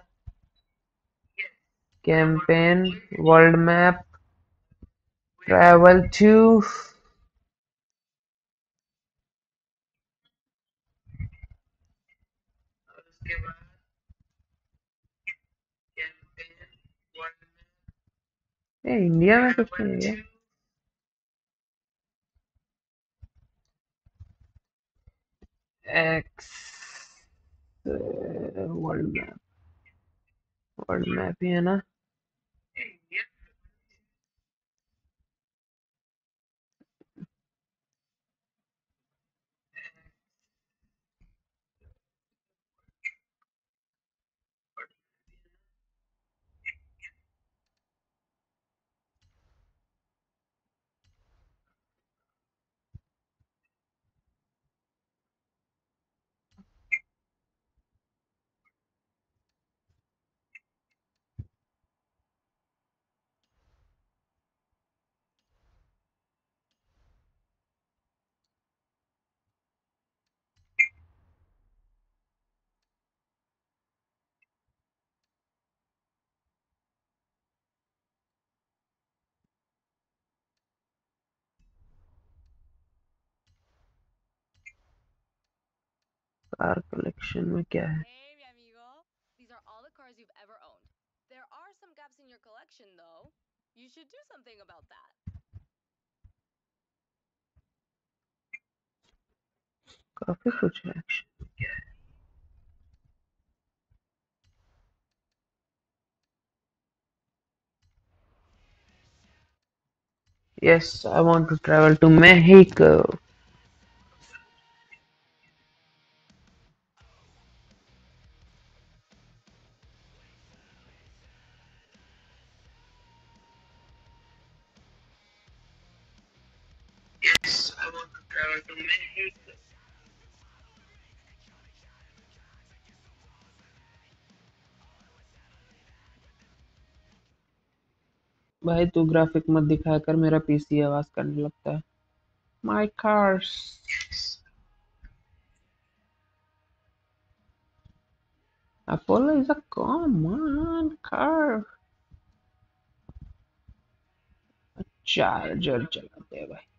campaign, world map, travel to, a India में कुछ नहीं है। X world map, world map ही है ना? कार कलेक्शन में क्या है? action, though. You should do something about that. काफी कुछ है action. Yes, I want to travel to Mexico. Yes, I want to travel to Mexico. भाई तू ग्राफिक मत दिखाया कर, मेरा पीसी आवाज करने लगता है. My cars. Apollo is a common car. Charger चलाते हैं भाई.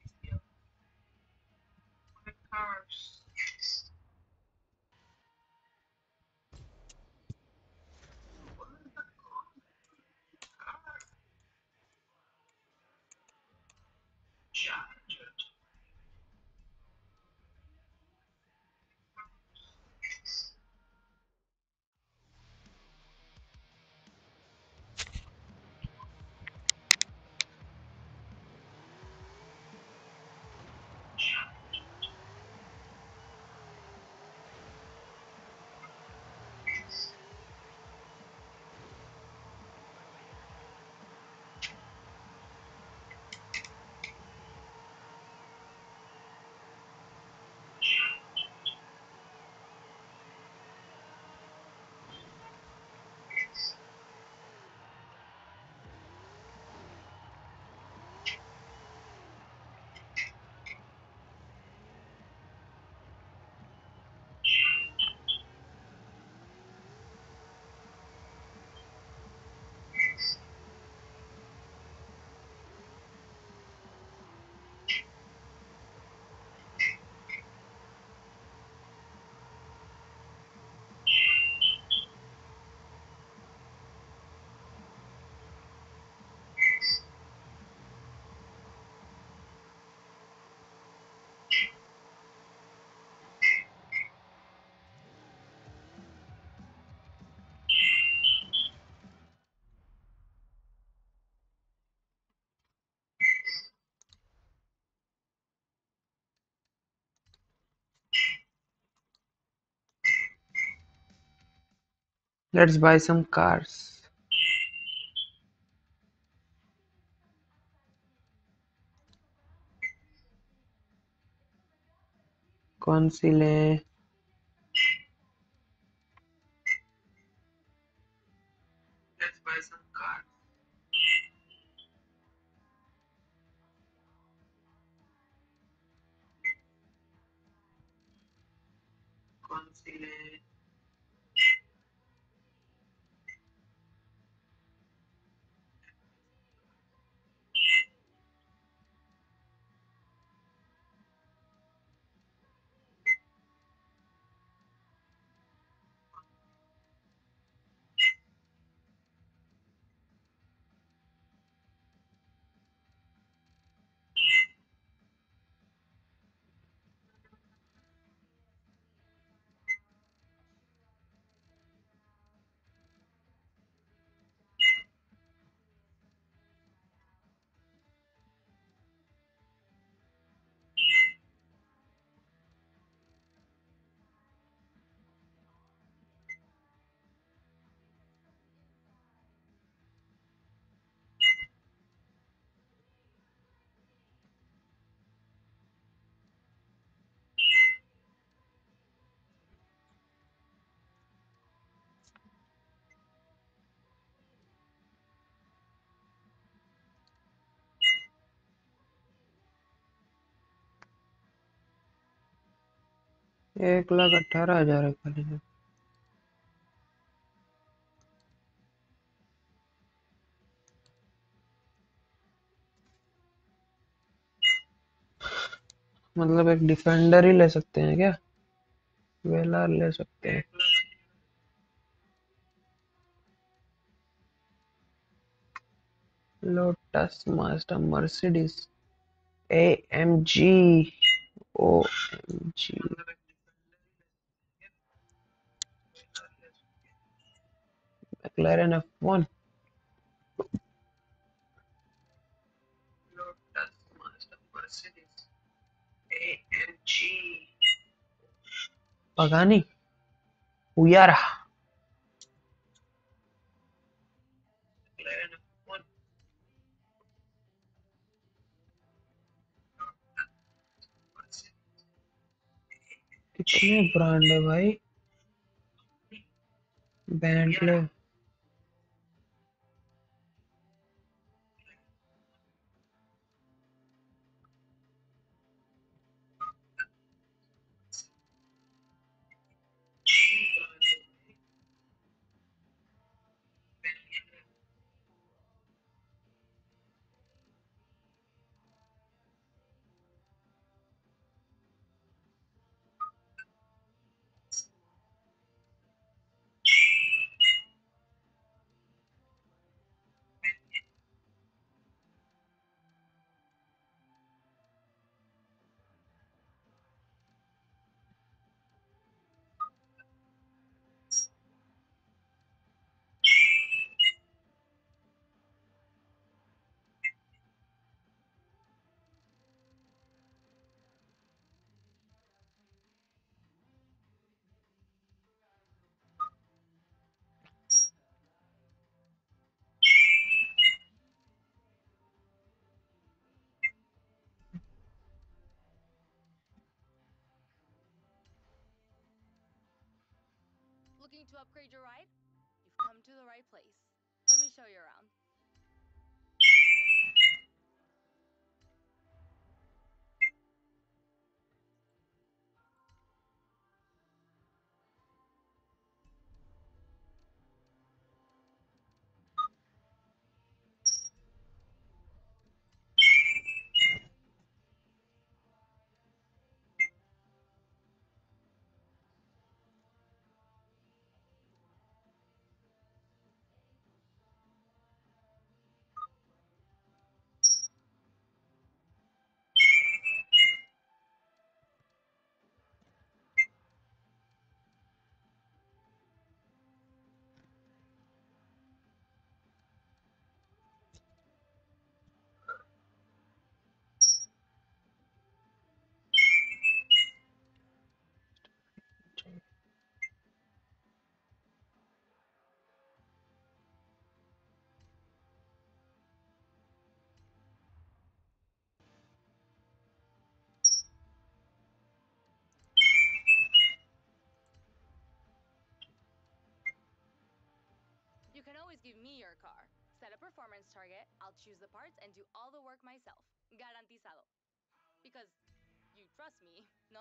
Let's buy some cars. कौन सी लें? Let's buy some cars. कौन सी लें? एक लाख अठारह हजार है खाली में. मतलब एक डिफेंडर ही ले सकते हैं क्या? वेलार ले सकते हैं. Lotus, Mazda, Mercedes, A M G, O M G. McLaren F one. Lotus, Mazda, Mercedes, A M G. Pagani, Uyara. McLaren F one. कितने ब्रांड है भाई? Bentley, Looking to upgrade your ride? You've come to the right place. Let me show you around. You can always give me your car. Set a performance target, I'll choose the parts and do all the work myself. Garantizado. Because you trust me, no?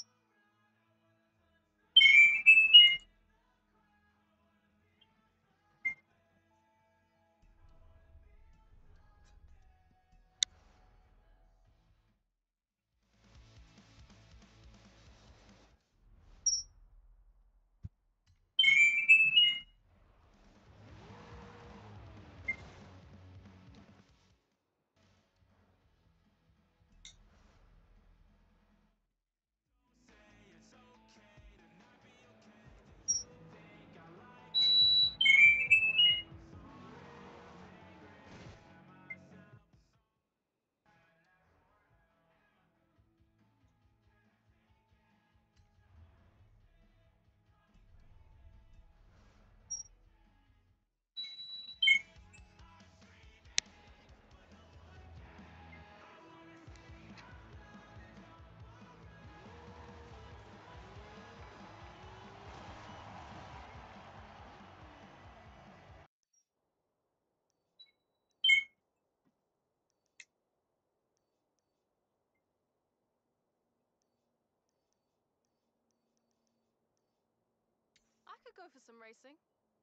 I could go for some racing.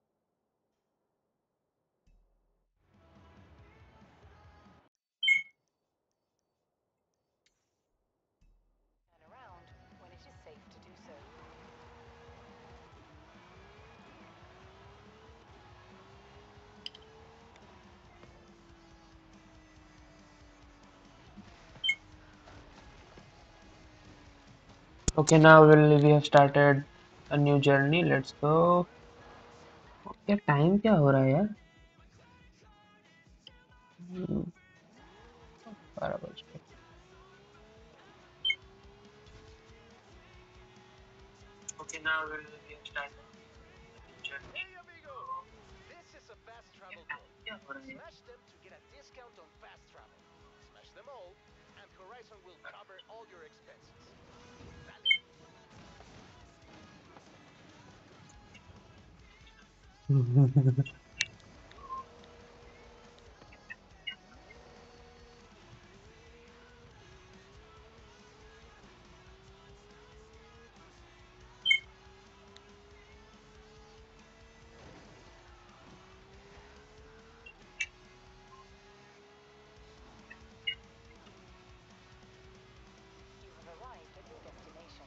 Turn around when it is safe to do so. Okay, now we'll, we have started a new journey. Let's go. क्या time क्या हो रहा है यार? हम्म, बारह बज गए. Okay, now we'll, we have started a new journey. Hey amigo! This is a fast travel code. क्या हो रहा है? Smash them to get a discount on fast travel. Smash them all, and Horizon will cover all your expenses. Dale. You have arrived at your destination.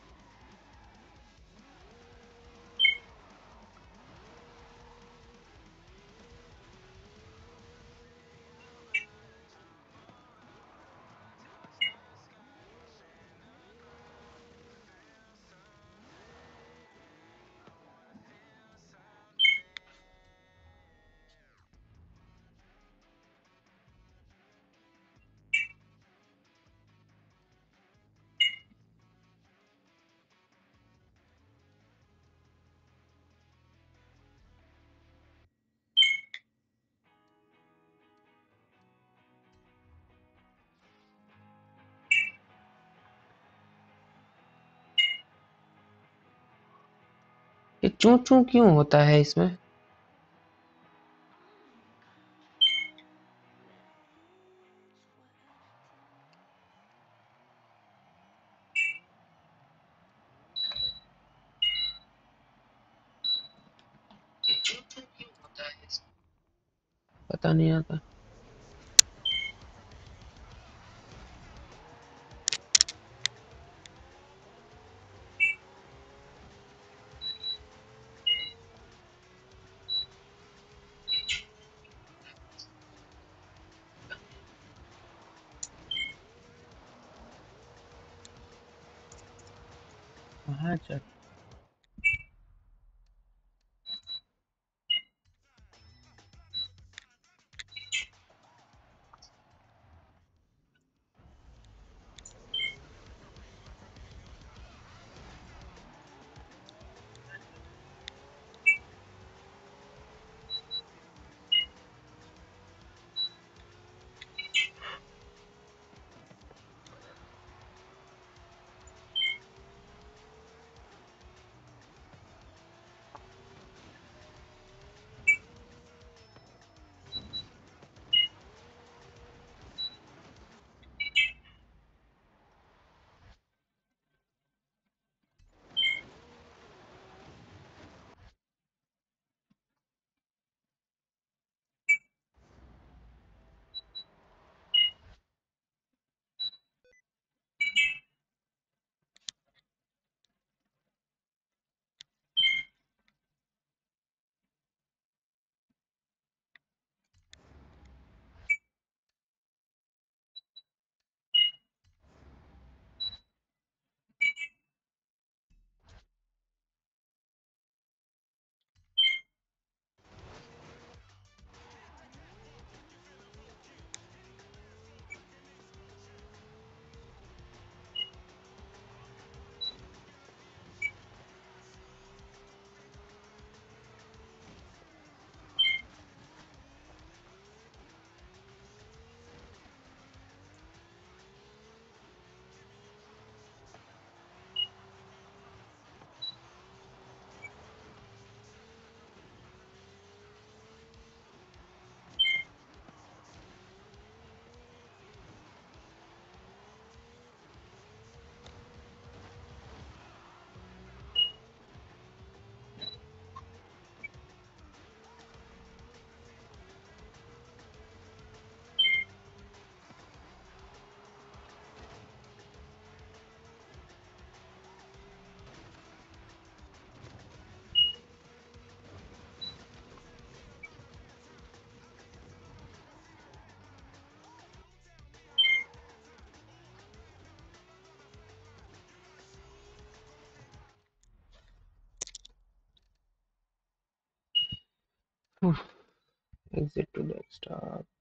ये चू चू क्यों होता है इसमें? चू चू क्यों होता है इसमें? पता नहीं आता. कहाँ चल? Exit to desktop.